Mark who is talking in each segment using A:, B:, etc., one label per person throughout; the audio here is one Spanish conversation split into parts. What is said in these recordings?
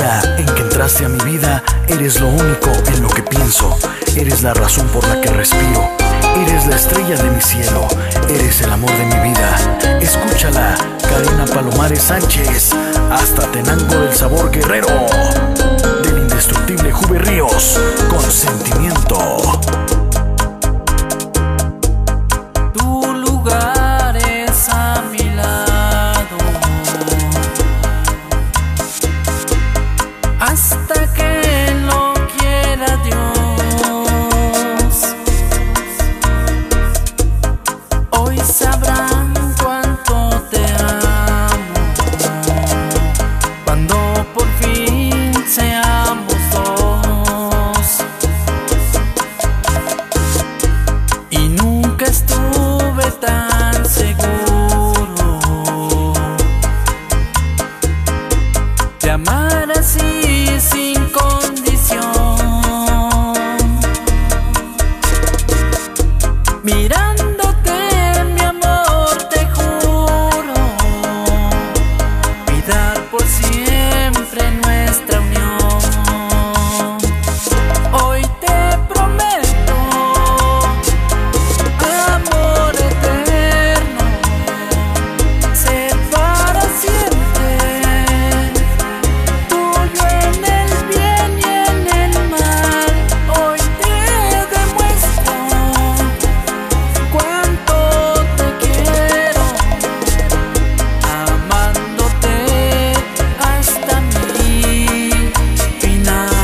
A: día en que entraste a mi vida, eres lo único en lo que pienso. Eres la razón por la que respiro. Eres la estrella de mi cielo. Eres el amor de mi vida. Escúchala, Karina Palomares Sánchez. Hasta Tenango del Sabor Guerrero. Del indestructible Juve Ríos. Con sentimiento.
B: Tu lugar es a mi lado, hasta que lo quiera Dios. Hoy sabrán cuánto te amo, cuando por fin seamos dos. Y nunca estuve tan seguro de amar así sin condición. Mirándote, mi amor, te juro cuidar por siempre nuestra unión. Hoy te prometo amor eterno, ser para siempre, tuyo en el bien y en el mal. Hoy te demuestro cuánto te quiero, amándote hasta mi final.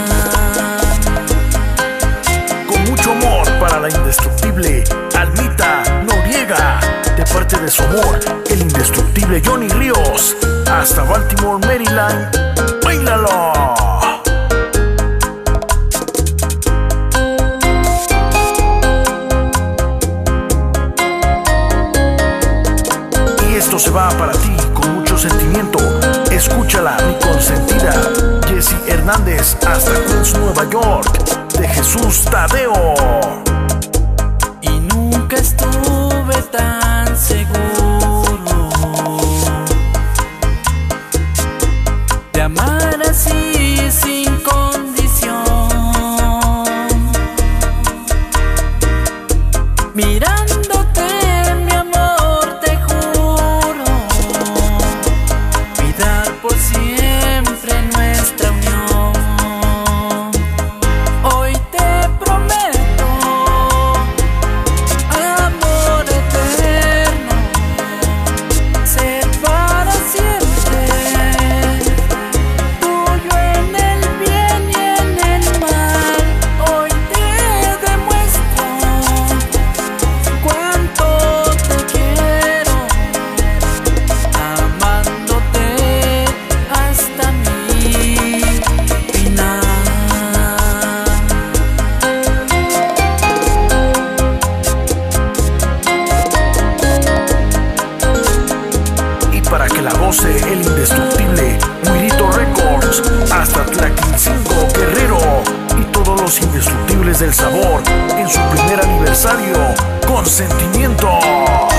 A: Con mucho amor para la indestructible Almita Noriega, de parte de su amor, el indestructible Johnny Ríos. Hasta Baltimore, Maryland. ¡Báilalo! Y esto se va para ti con mucho sentimiento. Escúchala, mi consentida Jessie Hernández. Hasta Queens, Nueva York, de Jesús Tadeo.
B: Y nunca estuve tan seguro de amar así sin condición. Mirándote, mi amor, te juro cuidar por siempre nuestra unión. Hoy te prometo amor eterno, ser para siempre, tuyo en el bien y en el mal. Hoy te demuestro cuánto te quiero, amándote hasta mi final.
A: Y para que la goce el indestructible Muirito Records, hasta Tlaquilcingo, Guerrero, y todos los indestructibles del sabor en su primer aniversario. Con sentimiento.